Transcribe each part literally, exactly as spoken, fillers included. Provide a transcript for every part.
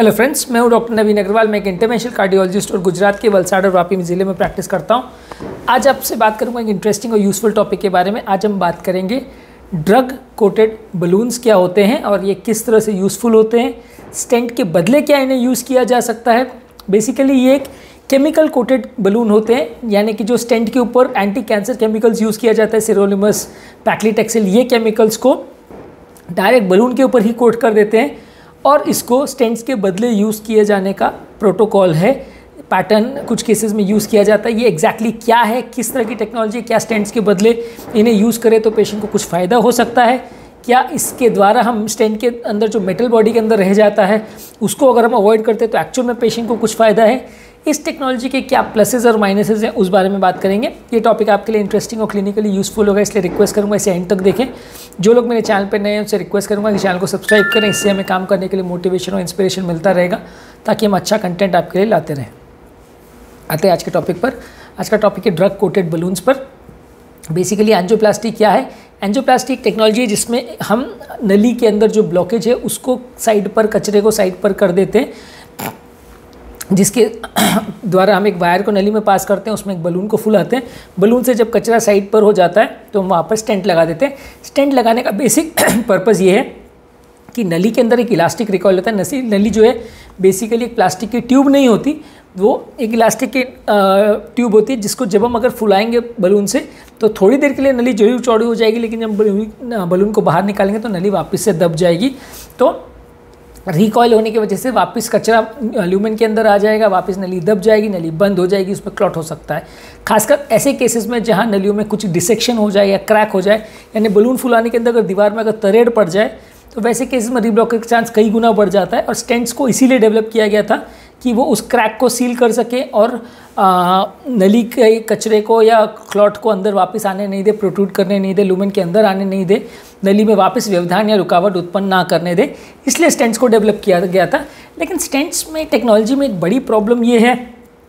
Hello friends, मैं हूं doctor नवीन अग्रवाल। मैं एक इंटरनेशनल कार्डियोलॉजिस्ट और गुजरात के वलसाड़ और वापी ज़िले में प्रैक्टिस करता हूं। आज आपसे बात करूंगा एक इंटरेस्टिंग और यूज़फुल टॉपिक के बारे में। आज हम बात करेंगे ड्रग कोटेड बलून्स क्या होते हैं और ये किस तरह से यूज़फुल होते हैं। स्टेंट के बदले क्या इन्हें यूज़ किया जा सकता है। बेसिकली ये एक केमिकल कोटेड बलून होते हैं, यानी कि जो स्टेंट के ऊपर एंटी कैंसर केमिकल्स यूज़ किया जाता है, सिरोलिमस, पैक्लीटेक्सेल, ये केमिकल्स को डायरेक्ट बलून के ऊपर ही कोट कर देते हैं और इसको स्टेंट्स के बदले यूज़ किए जाने का प्रोटोकॉल है। पैटर्न कुछ केसेस में यूज़ किया जाता है। ये एग्जैक्टली क्या है, किस तरह की टेक्नोलॉजी, क्या स्टेंट्स के बदले इन्हें यूज़ करें तो पेशेंट को कुछ फ़ायदा हो सकता है, क्या इसके द्वारा हम स्टेंट के अंदर जो मेटल बॉडी के अंदर रह जाता है उसको अगर हम अवॉइड करते हैं तो एक्चुअल में पेशेंट को कुछ फ़ायदा है। इस टेक्नोलॉजी के क्या प्लसेस और माइनसेस हैं उस बारे में बात करेंगे। ये टॉपिक आपके लिए इंटरेस्टिंग और क्लिनिकली यूज़फुल होगा, इसलिए रिक्वेस्ट करूंगा इसे एंड तक देखें। जो लोग मेरे चैनल पर नए हैं उनसे रिक्वेस्ट करूंगा कि चैनल को सब्सक्राइब करें, इससे हमें काम करने के लिए मोटिवेशन और इंस्पिरेशन मिलता रहेगा ताकि हम अच्छा कंटेंट आपके लिए लाते रहें। आते हैं आज के टॉपिक पर। आज का टॉपिक है ड्रग कोटेड बलून्स पर। बेसिकली एंजियोप्लास्टी क्या है? एंजियोप्लास्टी एक टेक्नोलॉजी है जिसमें हम नली के अंदर जो ब्लॉकेज है उसको साइड पर, कचरे को साइड पर कर देते हैं, जिसके द्वारा हम एक वायर को नली में पास करते हैं, उसमें एक बलून को फुलाते हैं। बलून से जब कचरा साइड पर हो जाता है तो हम वहाँ पर स्टेंट लगा देते हैं। स्टेंट लगाने का बेसिक पर्पज़ ये है कि नली के अंदर एक इलास्टिक रिकॉइल होता है। नसी नली जो है बेसिकली एक प्लास्टिक की ट्यूब नहीं होती, वो एक इलास्टिक की ट्यूब होती है जिसको जब हम अगर फुलाएंगे बलून से तो थोड़ी देर के लिए नली जरूर चौड़ी हो जाएगी, लेकिन जब बलून को बाहर निकालेंगे तो नली वापस से दब जाएगी। तो रिकॉइल होने की वजह से वापस कचरा ल्यूमेन के अंदर आ जाएगा, वापस नली दब जाएगी, नली बंद हो जाएगी, उसमें क्लॉट हो सकता है। खासकर ऐसे केसेस में जहां नलियों में कुछ डिसेक्शन हो जाए या क्रैक हो जाए, यानी बलून फुलाने के अंदर अगर दीवार में अगर तरेड़ पड़ जाए तो वैसे केसेस में रीब्लॉकेज का चांस कई गुना बढ़ जाता है। और स्टेंट्स को इसीलिए डेवलप किया गया था कि वो उस क्रैक को सील कर सके और आ, नली के कचरे को या क्लॉट को अंदर वापस आने नहीं दे, प्रोट्रूड करने नहीं दे, लूमेन के अंदर आने नहीं दे, नली में वापस व्यवधान या रुकावट उत्पन्न ना करने दे, इसलिए स्टेंट्स को डेवलप किया गया था। लेकिन स्टेंट्स में टेक्नोलॉजी में एक बड़ी प्रॉब्लम ये है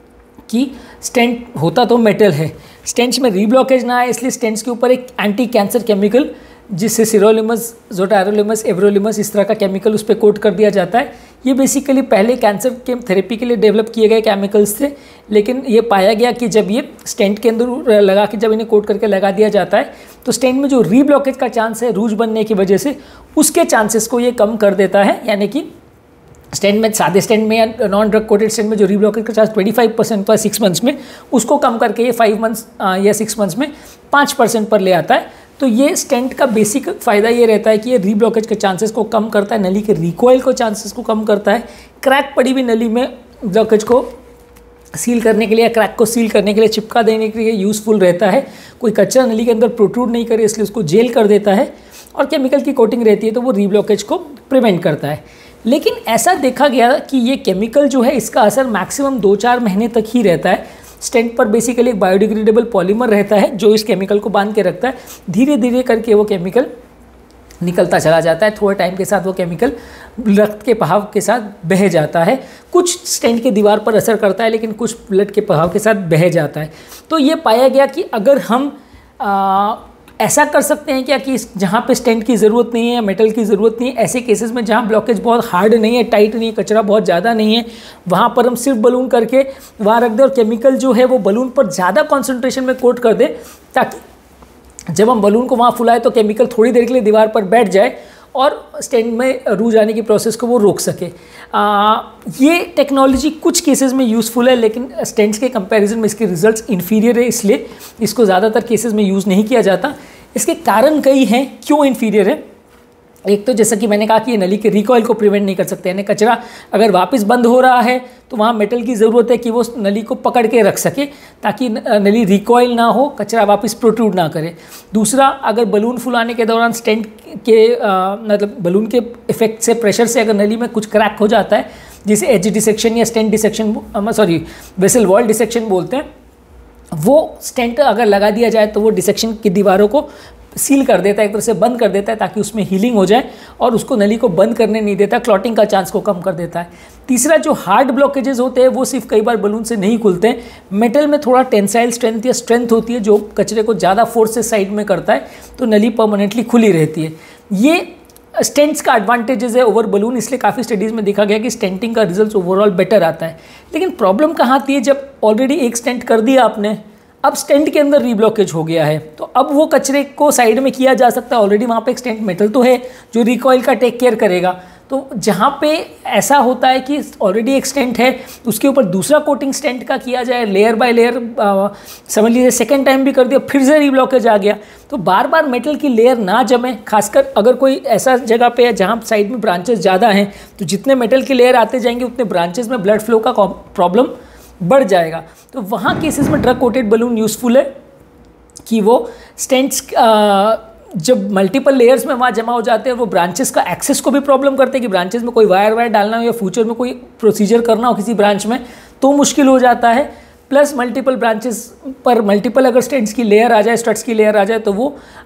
कि स्टेंट होता तो मेटल है, स्टेंट्स में रीब्लॉकेज ना आए, इसलिए स्टेंट्स के ऊपर एक एंटी कैंसर केमिकल जिससे सिरोलिमस, जोटारोलिमस, एवरोलिमस, इस तरह का केमिकल उस पर कोट कर दिया जाता है। ये बेसिकली पहले कैंसर के थेरेपी के लिए डेवलप किए गए केमिकल्स थे, लेकिन ये पाया गया कि जब ये स्टेंट के अंदर लगा के जब इन्हें कोट करके लगा दिया जाता है तो स्टेंट में जो रीब्लॉकेज का चांस है रूज बनने की वजह से, उसके चांसेस को ये कम कर देता है। यानी कि स्टेंट में, सादे स्टेंट में या नॉन ड्रग कोटेड स्टेंट में जो रीब्लॉकेज का चांस पच्चीस परसेंट पर सिक्स मंथ्स में, उसको कम करके ये फाइव मंथ्स या सिक्स मंथ्स में पाँच परसेंट पर ले आता है। तो ये स्टेंट का बेसिक फ़ायदा ये रहता है कि ये रीब्लॉकेज के चांसेस को कम करता है, नली के रिकॉइल को चांसेस को कम करता है, क्रैक पड़ी हुई नली में ब्लॉकेज को सील करने के लिए, क्रैक को सील करने के लिए, चिपका देने के लिए यूज़फुल रहता है। कोई कचरा नली के अंदर प्रोट्रूड नहीं करे इसलिए उसको जेल कर देता है, और केमिकल की कोटिंग रहती है तो वो रीब्लॉकेज को प्रिवेंट करता है। लेकिन ऐसा देखा गया कि ये केमिकल जो है इसका असर मैक्सिमम दो चार महीने तक ही रहता है। स्टेंट पर बेसिकली एक बायोडिग्रेडेबल पॉलीमर रहता है जो इस केमिकल को बांध के रखता है। धीरे धीरे करके वो केमिकल निकलता चला जाता है, थोड़े टाइम के साथ वो केमिकल रक्त के बहाव के साथ बह जाता है। कुछ स्टेंट के दीवार पर असर करता है लेकिन कुछ ब्लड के बहाव के साथ बह जाता है। तो ये पाया गया कि अगर हम आ, ऐसा कर सकते हैं क्या कि जहाँ पे स्टेंट की ज़रूरत नहीं है, मेटल की ज़रूरत नहीं है, ऐसे केसेस में जहाँ ब्लॉकेज बहुत हार्ड नहीं है, टाइट नहीं है, कचरा बहुत ज़्यादा नहीं है, वहाँ पर हम सिर्फ बलून करके वहाँ रख दें और केमिकल जो है वो बलून पर ज़्यादा कॉन्सेंट्रेशन में कोट कर दें, ताकि जब हम बलून को वहाँ फुलाए तो केमिकल थोड़ी देर के लिए दीवार पर बैठ जाए और स्टेंट में रूज आने की प्रोसेस को वो रोक सके। आ, ये टेक्नोलॉजी कुछ केसेस में यूज़फुल है, लेकिन स्टेंट्स के कंपैरिजन में इसके रिजल्ट्स इन्फीरियर है, इसलिए इसको ज़्यादातर केसेस में यूज़ नहीं किया जाता। इसके कारण कई हैं क्यों इन्फीरियर है। एक तो जैसा कि मैंने कहा कि ये नली के रिकॉइल को प्रिवेंट नहीं कर सकते, यानी कचरा अगर वापस बंद हो रहा है तो वहाँ मेटल की ज़रूरत है कि वो नली को पकड़ के रख सके ताकि नली रिकॉइल ना हो, कचरा वापस प्रोट्रूड ना करे। दूसरा, अगर बलून फुलाने के दौरान स्टेंट के आ, मतलब बलून के इफेक्ट से, प्रेशर से अगर नली में कुछ क्रैक हो जाता है, जिसे एज डिसेक्शन या stent dissection, sorry vessel wall dissection बोलते हैं, वो स्टेंट अगर लगा दिया जाए तो वो डिसेक्शन की दीवारों को सील कर देता है, एक तरह से बंद कर देता है ताकि उसमें हीलिंग हो जाए, और उसको नली को बंद करने नहीं देता, क्लॉटिंग का चांस को कम कर देता है। तीसरा, जो हार्ड ब्लॉकेजेस होते हैं वो सिर्फ कई बार बलून से नहीं खुलते हैं, मेटल में थोड़ा टेंसाइल स्ट्रेंथ या स्ट्रेंथ होती है जो कचरे को ज़्यादा फोर्स से साइड में करता है, तो नली परमानेंटली खुली रहती है। ये स्टेंट्स का एडवांटेजेस है ओवर बलून, इसलिए काफ़ी स्टडीज़ में देखा गया कि स्टेंटिंग का रिजल्ट ओवरऑल बेटर आता है। लेकिन प्रॉब्लम कहाँ आती है, जब ऑलरेडी एक स्टेंट कर दिया आपने, अब स्टेंट के अंदर रीब्लॉकेज हो गया है, तो अब वो कचरे को साइड में किया जा सकता है। ऑलरेडी वहाँ पे एक स्टेंट मेटल तो है जो रिकॉइल का टेक केयर करेगा। तो जहाँ पे ऐसा होता है कि ऑलरेडी एक स्टेंट है, उसके ऊपर दूसरा कोटिंग स्टेंट का किया जाए, लेयर बाय लेयर, समझ लीजिए सेकेंड टाइम भी कर दिया, फिर से रीब्लॉकेज आ गया, तो बार बार मेटल की लेयर ना जमे। खासकर अगर कोई ऐसा जगह पे है जहाँ साइड में ब्रांचेस ज़्यादा हैं, तो जितने मेटल की लेयर आते जाएंगे उतने ब्रांचेस में ब्लड फ्लो का प्रॉब्लम बढ़ जाएगा। तो वहाँ केसेस में ड्रग कोटेड बलून यूज़फुल है कि वो स्टेंट्स जब मल्टीपल लेयर्स में वहाँ जमा हो जाते हैं, वो ब्रांचेस का एक्सेस को भी प्रॉब्लम करते हैं कि ब्रांचेस में कोई वायर वायर डालना हो या फ्यूचर में कोई प्रोसीजर करना हो किसी ब्रांच में तो मुश्किल हो जाता है। प्लस मल्टीपल ब्रांचेस पर मल्टीपल अगर स्टेंट्स की लेयर आ जाए, स्टड्स की लेयर आ जाए, तो वो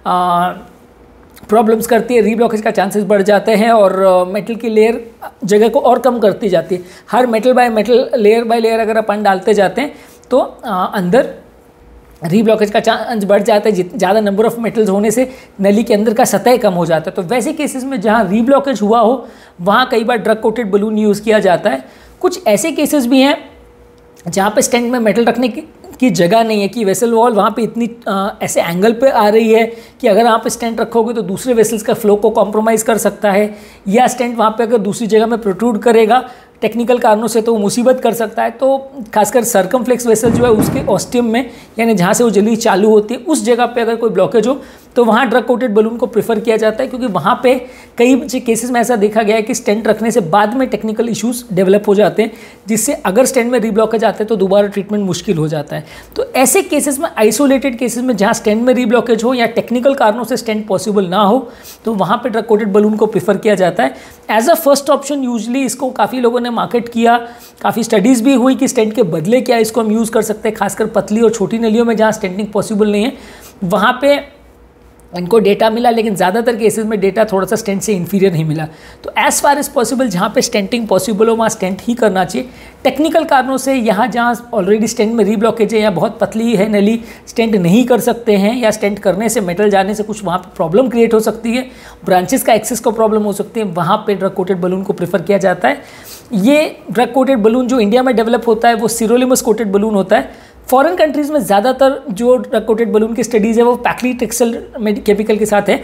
प्रॉब्लम्स करती है, रीब्लॉकेज का चांसेस बढ़ जाते हैं और मेटल की लेयर जगह को और कम करती जाती है। हर metal by metal, layer by layer अगर अपन डालते जाते हैं तो आ, अंदर रीब्लॉकेज का चांस बढ़ जाता है। ज़्यादा नंबर ऑफ मेटल्स होने से नली के अंदर का सतह कम हो जाता है। तो वैसे केसेस में जहाँ रीब्लॉकेज हुआ हो, वहाँ कई बार ड्रग कोटेड बलून यूज़ किया जाता है। कुछ ऐसे केसेस भी हैं जहाँ पे स्टेंट में मेटल रखने की, की जगह नहीं है, कि वेसल वॉल वहाँ पे इतनी आ, ऐसे एंगल पे आ रही है कि अगर आप स्टेंट रखोगे तो दूसरे वेसल्स का फ्लो को कॉम्प्रोमाइज़ कर सकता है, या स्टेंट वहाँ पे अगर दूसरी जगह में प्रोट्रूड करेगा टेक्निकल कारणों से तो वो मुसीबत कर सकता है। तो खासकर सर्कमफ्लेक्स वेसल जो है उसके ऑस्टियम में, यानी जहाँ से वो जली चालू होती है, उस जगह पे अगर कोई ब्लॉकेज हो तो वहाँ ड्रग कोटेड बलून को प्रेफर किया जाता है, क्योंकि वहाँ पे कई केसेस में ऐसा देखा गया है कि स्टेंट रखने से बाद में टेक्निकल इश्यूज डेवलप हो जाते हैं, जिससे अगर स्टेंट में रीब्लॉकेज आते हैं तो दोबारा ट्रीटमेंट मुश्किल हो जाता है। तो ऐसे केसेस में, आइसोलेटेड केसेस में जहाँ स्टेंट में रीब्लॉकेज हो या टेक्निकल कारणों से स्टेंट पॉसिबल ना हो, तो वहाँ पर ड्रग कोटेड बलून को प्रेफर किया जाता है as a first option. Usually इसको काफ़ी लोगों ने मार्केट किया, काफ़ी स्टडीज़ भी हुई कि स्टेंट के बदले क्या इसको हम यूज़ कर सकते हैं, खासकर पतली और छोटी नलियों में जहाँ स्टेंटिंग पॉसिबल नहीं है, वहाँ पे इनको डेटा मिला। लेकिन ज़्यादातर केसेस में डेटा थोड़ा सा स्टेंट से इन्फीरियर ही मिला। तो एज़ फार एज पॉसिबल जहाँ पे स्टेंटिंग पॉसिबल हो वहाँ स्टेंट ही करना चाहिए। टेक्निकल कारणों से यहाँ जहाँ ऑलरेडी स्टेंट में रीब्लॉकेज है या बहुत पतली है नली, स्टेंट नहीं कर सकते हैं, या स्टेंट करने से मेटल जाने से कुछ वहाँ पे प्रॉब्लम क्रिएट हो सकती है, ब्रांचेस का एक्सेस को प्रॉब्लम हो सकती है, वहाँ पे ड्रग कोटेड बलून को प्रेफर किया जाता है। ये ड्रग कोटेड बलून जो इंडिया में डेवलप होता है वो सिरोलिमस कोटेड बलून होता है। फॉरेन कंट्रीज़ में ज़्यादातर जो ड्रग कोटेड बलून की स्टडीज़ है वो पैक्लीटेक्सेल केमिकल के साथ है।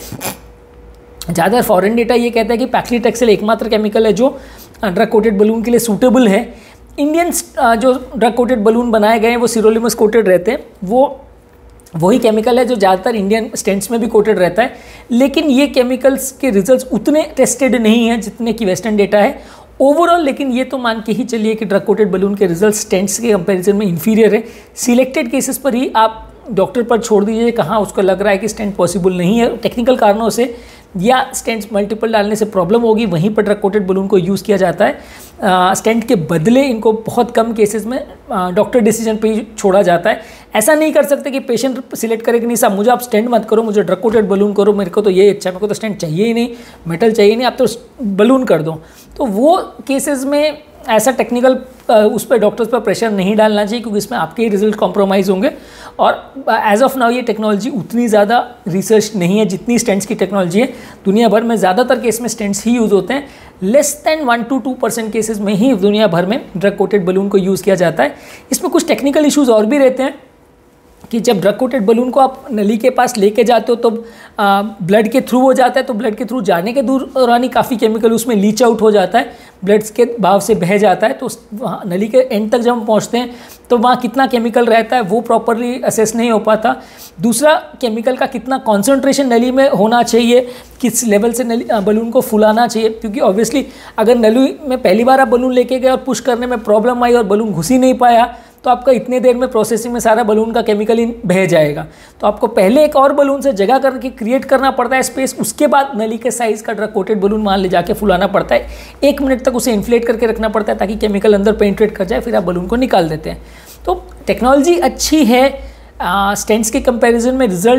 ज़्यादा फॉरेन डेटा ये कहता है कि पैक्लीटेक्सेल एकमात्र केमिकल है जो ड्रग कोटेड बलून के लिए सूटेबल है। इंडियन जो ड्रग कोटेड बलून बनाए गए हैं वो सिरोलिमस कोटेड रहते हैं। वो वही केमिकल है जो ज़्यादातर इंडियन स्टेंट्स में भी कोटेड रहता है, लेकिन ये केमिकल्स के रिजल्ट्स उतने टेस्टेड नहीं हैं जितने कि वेस्टर्न डेटा है ओवरऑल। लेकिन ये तो मान के ही चलिए कि ड्रग कोटेड बलून के रिजल्ट स्टेंट्स के कंपैरिजन में इन्फीरियर है। सिलेक्टेड केसेस पर ही आप डॉक्टर पर छोड़ दीजिए कहाँ उसको लग रहा है कि स्टेंट पॉसिबल नहीं है टेक्निकल कारणों से, या स्टेंट्स मल्टीपल डालने से प्रॉब्लम होगी, वहीं पर ड्रग कोटेड बलून को यूज़ किया जाता है। स्टेंट के बदले इनको बहुत कम केसेस में डॉक्टर डिसीजन पे ही छोड़ा जाता है। ऐसा नहीं कर सकते कि पेशेंट सिलेक्ट करे कि नहीं साहब मुझे आप स्टेंट मत करो, मुझे ड्रग कोटेड बलून करो, मेरे को तो ये अच्छा, मेरे को तो स्टेंट चाहिए ही नहीं, मेटल चाहिए नहीं, आप तो बलून कर दो। तो वो केसेस में ऐसा टेक्निकल उस पर डॉक्टर्स पर प्रेशर नहीं डालना चाहिए, क्योंकि इसमें आपके ही रिजल्ट कॉम्प्रोमाइज़ होंगे। और एज ऑफ नाउ ये टेक्नोलॉजी उतनी ज़्यादा रिसर्च नहीं है जितनी स्टेंट्स की टेक्नोलॉजी है। दुनिया भर में ज़्यादातर केस में स्टेंट्स ही यूज़ होते हैं। Less than one two two percent cases में ही दुनिया भर में ड्रग कोटेड बलून को यूज़ किया जाता है। इसमें कुछ टेक्निकल इश्यूज़ और भी रहते हैं कि जब ड्रग कोटेड बलून को आप नली के पास लेके जाते हो तो ब्लड के थ्रू हो जाता है, तो ब्लड के थ्रू जाने के दौरान ही काफ़ी केमिकल उसमें लीच आउट हो जाता है, ब्लड के भाव से बह जाता है। तो वहाँ नली के एंड तक जब हम पहुँचते हैं तो वहाँ कितना केमिकल रहता है वो प्रॉपरली असेस नहीं हो पाता। दूसरा, केमिकल का कितना कॉन्सेंट्रेशन नली में होना चाहिए, किस लेवल से नली बलून को फुलाना चाहिए, क्योंकि ऑब्वियसली अगर नली में पहली बार आप बलून लेके गए और पुश करने में प्रॉब्लम आई और बलून घुस ही नहीं पाया, तो आपका इतने देर में प्रोसेसिंग में सारा बलून का केमिकल ही बह जाएगा। तो आपको पहले एक और बलून से जगह करके क्रिएट करना पड़ता है स्पेस, उसके बाद नली के साइज़ का ड्रग कोटेड बलून वहाँ ले जाके फुलाना पड़ता है। एक मिनट तक उसे इन्फ्लेट करके रखना पड़ता है ताकि केमिकल अंदर पेनिट्रेट कर जाए, फिर आप बलून को निकाल देते हैं। तो टेक्नोलॉजी अच्छी है, स्टेंट्स के कंपैरिजन में रिजल्ट्स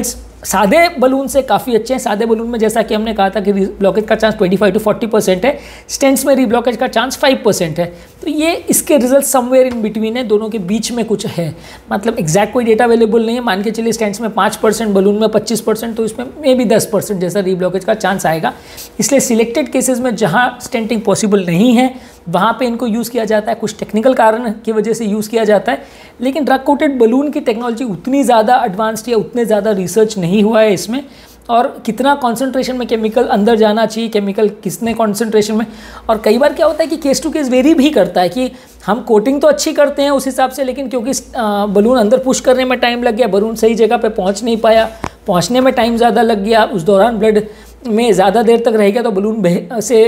सादे बलून से काफ़ी अच्छे हैं। सादे बलून में जैसा कि हमने कहा था कि रीब्लॉकेज का चांस पच्चीस टू चालीस परसेंट है, स्टेंट्स में रीब्लॉकेज का चांस पाँच परसेंट है। तो ये इसके रिजल्ट समवेयर इन बिटवीन है, दोनों के बीच में कुछ है, मतलब एग्जैक्ट कोई डेटा अवेलेबल नहीं है। मान के चलिए स्टेंट्स में पाँच परसेंट, बलून में पच्चीस परसेंट, तो इसमें मे बी दस परसेंट जैसा रीब्लॉकेज का चांस आएगा। इसलिए सिलेक्टेड केसेस में जहाँ स्टेंटिंग पॉसिबल नहीं है वहाँ पे इनको यूज़ किया जाता है, कुछ टेक्निकल कारण की वजह से यूज़ किया जाता है। लेकिन ड्रग कोटेड बलून की टेक्नोलॉजी उतनी ज़्यादा एडवांस्ड या उतने ज़्यादा रिसर्च नहीं हुआ है इसमें, और कितना कॉन्सेंट्रेशन में केमिकल अंदर जाना चाहिए, केमिकल कितने कॉन्सेंट्रेशन में, और कई बार क्या होता है कि केस टू केस वेरी भी करता है कि हम कोटिंग तो अच्छी करते हैं उस हिसाब से, लेकिन क्योंकि बलून अंदर पुश करने में टाइम लग गया, बलून सही जगह पे पहुंच नहीं पाया, पहुंचने में टाइम ज़्यादा लग गया, उस दौरान ब्लड में ज़्यादा देर तक रह गया तो बलून बह से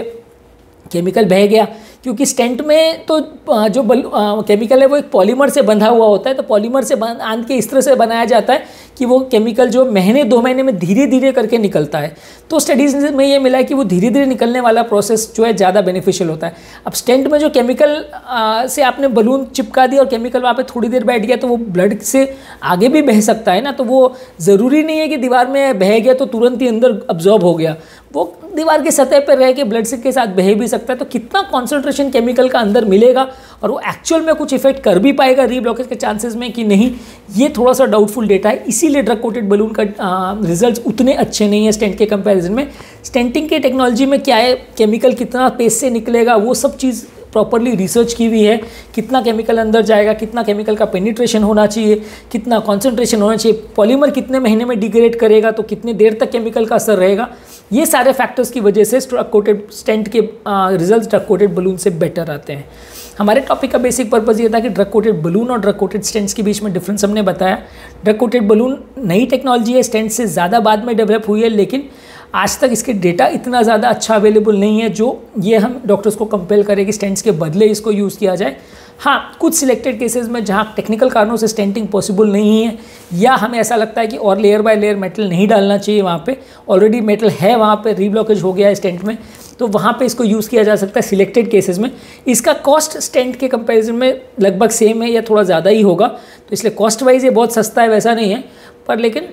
केमिकल बह गया। क्योंकि स्टेंट में तो जो बल केमिकल है वो एक पॉलीमर से बंधा हुआ होता है, तो पॉलीमर से बांध के इस तरह से बनाया जाता है कि वो केमिकल जो महीने दो महीने में धीरे धीरे करके निकलता है। तो स्टडीज़ में ये मिला है कि वो धीरे धीरे निकलने वाला प्रोसेस जो है ज़्यादा बेनिफिशियल होता है। अब स्टेंट में जो केमिकल आ, से आपने बलून चिपका दिया और केमिकल वहाँ पे थोड़ी देर बैठ गया तो वो ब्लड से आगे भी बह सकता है ना, तो वो ज़रूरी नहीं है कि दीवार में बह गया तो तुरंत ही अंदर अब्जॉर्ब हो गया, वो दीवार के सतह पर रह के ब्लड के साथ बह भी सकता है। तो कितना कॉन्सेंट्रेशन केमिकल का अंदर मिलेगा और वो एक्चुअल में कुछ इफेक्ट कर भी पाएगा रीब्लॉकेज के चांसेस में कि नहीं, ये थोड़ा सा डाउटफुल डेटा है। इसीलिए ड्रग कोटेड बलून का रिजल्ट्स उतने अच्छे नहीं है स्टेंट के कंपैरिजन में। स्टेंटिंग के टेक्नोलॉजी में क्या है, केमिकल कितना पेस से निकलेगा वो सब चीज़ प्रॉपरली रिसर्च की हुई है, कितना केमिकल अंदर जाएगा, कितना केमिकल का पेनिट्रेशन होना चाहिए, कितना कॉन्सेंट्रेशन होना चाहिए, पॉलीमर कितने महीने में डिग्रेड करेगा तो कितने देर तक केमिकल का असर रहेगा, ये सारे फैक्टर्स की वजह से ड्रग कोटेड स्टेंट के रिजल्ट्स ड्रग कोटेड बलून से बेटर आते हैं। हमारे टॉपिक का बेसिक पर्पस ये था कि ड्रग कोटेड बलून और ड्रग कोटेड स्टेंट्स के बीच में डिफरेंस हमने बताया। ड्रग कोटेड बलून नई टेक्नोलॉजी है, स्टेंट से ज़्यादा बाद में डेवलप हुई है, लेकिन आज तक इसके डेटा इतना ज़्यादा अच्छा अवेलेबल नहीं है जो ये हम डॉक्टर्स को कंपेल करें कि स्टेंट्स के बदले इसको यूज़ किया जाए। हाँ, कुछ सिलेक्टेड केसेस में जहाँ टेक्निकल कारणों से स्टेंटिंग पॉसिबल नहीं है या हमें ऐसा लगता है कि और लेयर बाय लेयर मेटल नहीं डालना चाहिए, वहाँ पे ऑलरेडी मेटल है, वहाँ पे रीब्लॉकेज हो गया है स्टेंट में, तो वहाँ पे इसको यूज़ किया जा सकता है सिलेक्टेड केसेस में। इसका कॉस्ट स्टेंट के कंपैरिजन में लगभग सेम है या थोड़ा ज़्यादा ही होगा, तो इसलिए कॉस्ट वाइज ये बहुत सस्ता है वैसा नहीं है, पर लेकिन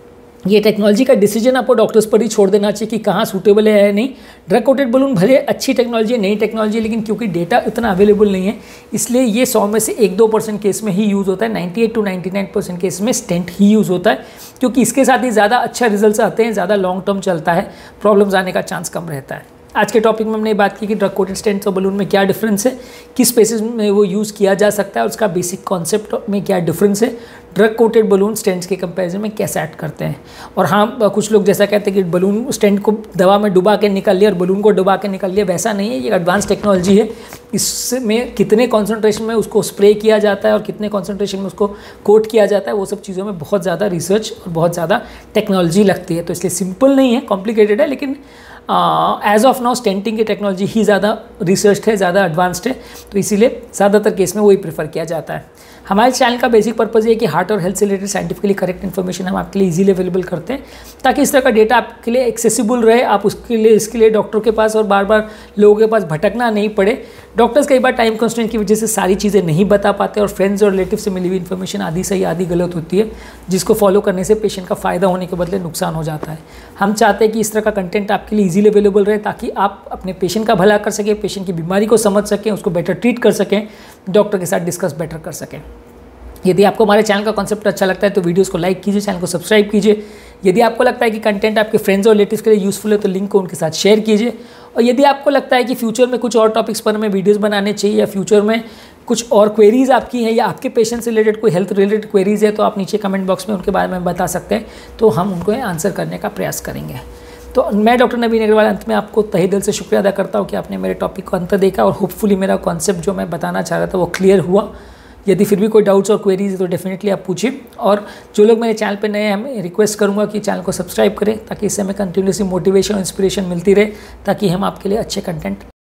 ये टेक्नोलॉजी का डिसीजन आपको डॉक्टर्स पर ही छोड़ देना चाहिए कि कहाँ सूटेबल है या नहीं। ड्रग कोटेड बलून भले अच्छी टेक्नोलॉजी है, नई टेक्नोलॉजी है, लेकिन क्योंकि डेटा इतना अवेलेबल नहीं है इसलिए ये सौ में से एक दो परसेंट केस में ही यूज़ होता है। अट्ठानवे टू निन्यानवे परसेंट केस में स्टेंट ही यूज़ होता है, क्योंकि इसके साथ ही ज़्यादा अच्छा रिजल्ट आते हैं, ज़्यादा लॉन्ग टर्म चलता है, प्रॉब्लम्स आने का चांस कम रहता है। आज के टॉपिक में हमने बात की कि ड्रग कोटेड स्टेंट्स और बलून में क्या डिफरेंस है, किस स्पेसिस में वो यूज़ किया जा सकता है और उसका बेसिक कॉन्सेप्ट में क्या डिफरेंस है, ड्रग कोटेड बलून स्टेंट्स के कंपैरिजन में कैसे ऐड करते हैं। और हाँ, कुछ लोग जैसा कहते हैं कि बलून स्टेंट को दवा में डुबा के निकाल लिया और बलून को डुबा के निकाल लिया, वैसा नहीं है। ये एडवांस टेक्नोलॉजी है, इसमें कितने कॉन्सेंट्रेशन में उसको स्प्रे किया जाता है और कितने कॉन्सेंट्रेशन में उसको कोट किया जाता है, वो सब चीज़ों में बहुत ज़्यादा रिसर्च और बहुत ज़्यादा टेक्नोलॉजी लगती है। तो इसलिए सिंपल नहीं है, कॉम्प्लिकेटेड है, लेकिन एज ऑफ नाउ स्टेंटिंग की टेक्नोलॉजी ही ज़्यादा रिसर्च है, ज़्यादा एडवांस्ड है, तो इसीलिए ज़्यादातर केस में वही प्रेफर किया जाता है। हमारे चैनल का बेसिक पर्पज़ ये है कि हार्ट और हेल्थ से रिलेटेड साइंटिफिकली करेक्ट इन्फॉर्मेशन हम आपके लिए इजीली अवेलेबल करते हैं, ताकि इस तरह का डेटा आपके लिए एक्सेसिबल रहे, आप उसके लिए इसके लिए डॉक्टर के पास और बार बार लोगों के पास भटकना नहीं पड़े। डॉक्टर्स कई बार टाइम कंस्ट्रेंट की वजह से सारी चीज़ें नहीं बता पाते और फ्रेंड्स और रिलेटिव से मिली हुई इन्फॉर्मेशन आधी सही आधी गलत होती है, जिसको फॉलो करने से पेशेंट का फ़ायदा होने के बदले नुकसान हो जाता है। हम चाहते हैं कि इस तरह का कंटेंट आपके लिए ईजिली अवेलेबल रहे, ताकि आप अपने पेशेंट का भला कर सकें, पेशेंट की बीमारी को समझ सकें, उसको बेटर ट्रीट कर सकें, डॉक्टर के साथ डिस्कस बेटर कर सकें। यदि आपको हमारे चैनल का कॉन्सेप्ट अच्छा लगता है तो वीडियोस को लाइक कीजिए, चैनल को सब्सक्राइब कीजिए। यदि आपको लगता है कि कंटेंट आपके फ्रेंड्स और रिलेटिव्स के लिए यूज़फुल है तो लिंक को उनके साथ शेयर कीजिए। और यदि आपको लगता है कि फ्यूचर में कुछ और टॉपिक्स पर हमें वीडियोस बनाने चाहिए या फ्यूचर में कुछ और क्वेरीज़ आपकी हैं या आपके पेशेंट से रिलेटेड कोई हेल्थ रिलेटेड क्वेरीज़ है, तो आप नीचे कमेंट बॉक्स में उनके बारे में बता सकते हैं, तो हम उनको आंसर करने का प्रयास करेंगे। तो मैं डॉक्टर नवीन अग्रवाल अंत में आपको तहे दिल से शुक्रिया अदा करता हूँ कि आपने मेरे टॉपिक को अंत देखा और होपफुली मेरा कॉन्सेप्ट जो मैं बताना चाह रहा था वो क्लियर हुआ। यदि फिर भी कोई डाउट्स और क्वेरीज है तो डेफिनेटली आप पूछिए। और जो लोग मेरे चैनल पे नए हैं, मैं रिक्वेस्ट करूंगा कि चैनल को सब्सक्राइब करें, ताकि इससे हमें कंटिन्यूसली मोटिवेशन और इंस्पिरेशन मिलती रहे, ताकि हम आपके लिए अच्छे कंटेंट